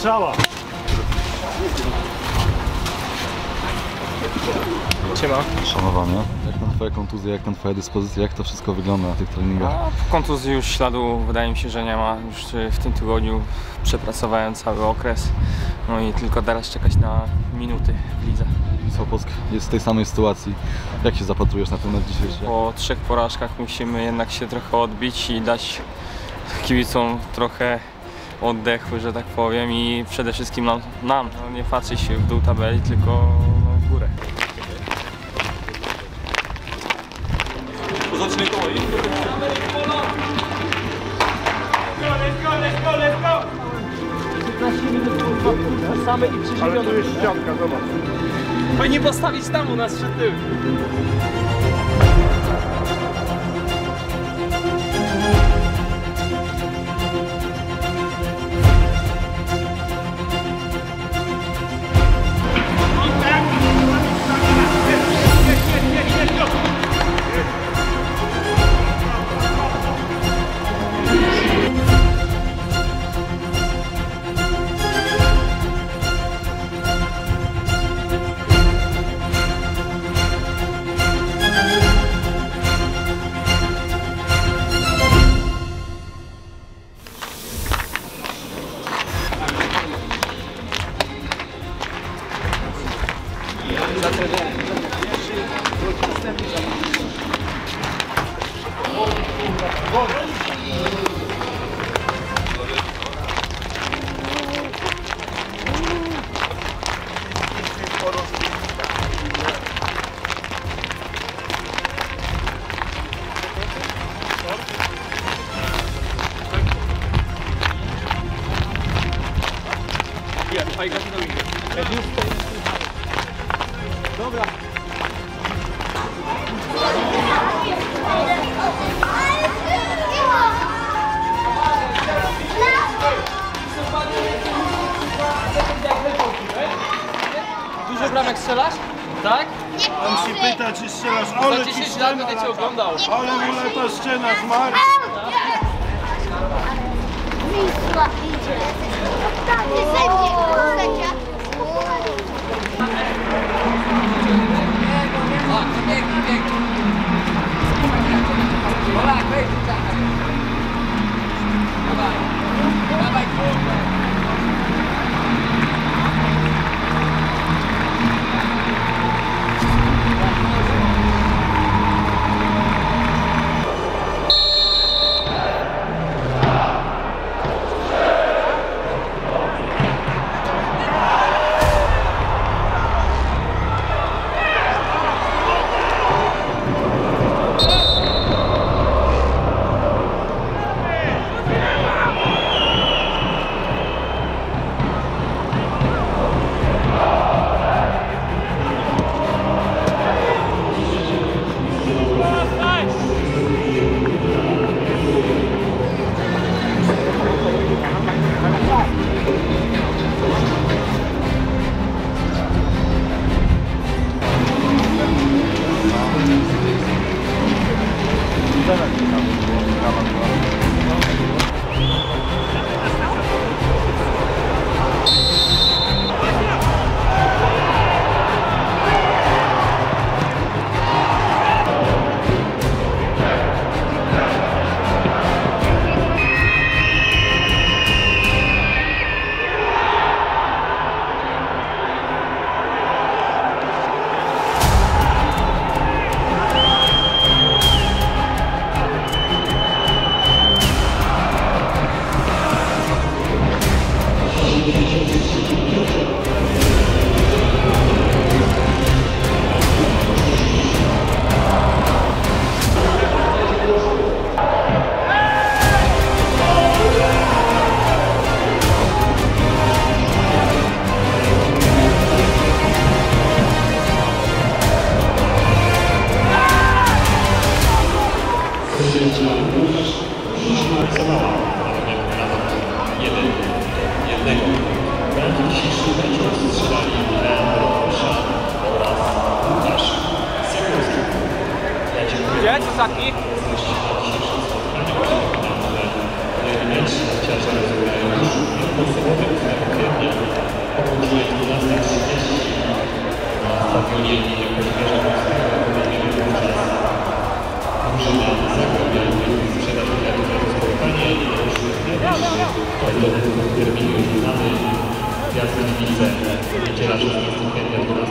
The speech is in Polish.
strzała. Siema. Szanowanie. Jak tam twoja kontuzja, jak tam twoja dyspozycja, jak to wszystko wygląda na tych treningach? Kontuzji już śladu wydaje mi się, że nie ma. Już w tym tygodniu przepracowałem cały okres. No i tylko teraz czekać na minuty w lidze. Wisła Płock jest w tej samej sytuacji. Jak się zapatrujesz na ten mecz dzisiejszy? Po 3 porażkach musimy jednak się trochę odbić i dać kibicom trochę oddechu, że tak powiem, i przede wszystkim nam nie patrzeć się w dół tabeli, tylko w górę. Zacznij koło i... Let's go! 15 minut same i przeżywione. Ale tu jest ścianka, zobacz. Powinni postawić tam u nas przed tył. Dobra. Dużo bramek strzelasz? Tak? On się pyta, czy strzelasz, ale Za 10 lat będę cię oglądał. Ale mu lata ściana zmarł. Wisła idzie. Tak, nie sędzia. Gdzie? Sasaki? Ciężko rozegrają już podstawowe zapraszamy na zakupy, sprzedaż biletów na to spotkanie i biletów w terminie już znany. Gwiazdy Gliwice, niedziela 16 kwietnia 12